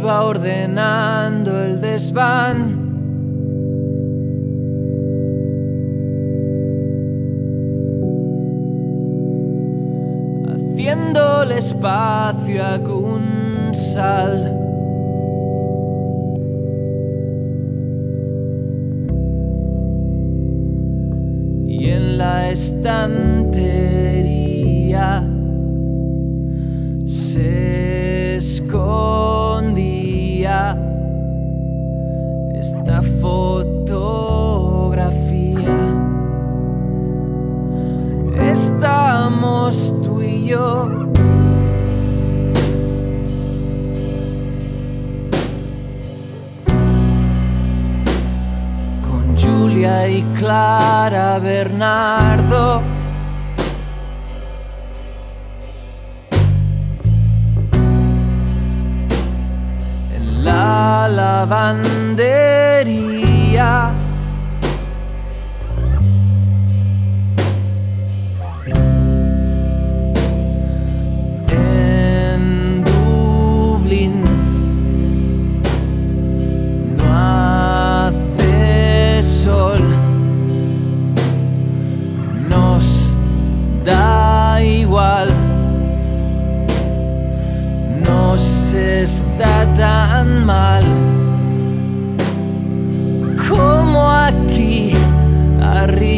iba ordenando el desván. Haciéndole espacio a Gunsal. Y en la estantería se escondía esta fotografía. Estamos tú y yo, con Julia y Clara Bernardo. En la lavandería. Da igual, no se está tan mal como aquí arriba.